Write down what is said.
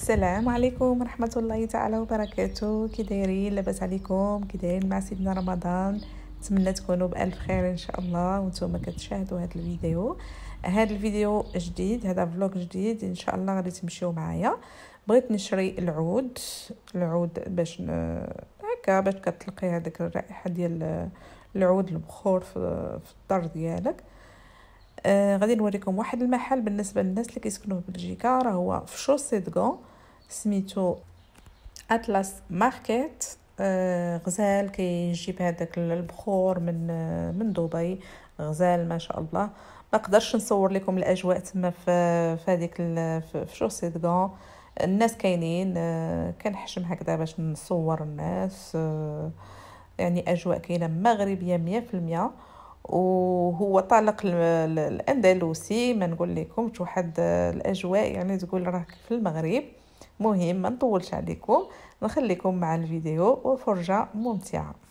السلام عليكم ورحمة الله تعالى وبركاته. كي دايرين؟ لاباس عليكم؟ كي دايرين مع سيدنا رمضان؟ نتمنى تكونوا بألف خير ان شاء الله وانتم كتشاهدوا هذا الفيديو. هذا الفيديو جديد، هذا فلوق جديد ان شاء الله غادي تمشيو معايا. بغيت نشري العود باش هكا باش كتلقي هذاك الرائحه ديال العود البخور في الدار ديالك. غادي نوريكم واحد المحل بالنسبه للناس اللي كيسكنوا في بلجيكا، راه هو في شوسي دغون، سميتو اطلس ماركت. غزال كيجيب هذاك البخور من دبي، غزال ما شاء الله. ما قدرش نصور لكم الاجواء تما في هذيك في شوسي دغون. الناس كاينين، كنحشم هكذا باش نصور الناس. يعني اجواء كاينه مغربيه 100%. وهو طالق الاندلسي، ما نقول لكم واحد الاجواء يعني تقول راك في المغرب. مهم ما نطولش عليكم، نخليكم مع الفيديو وفرجه ممتعه.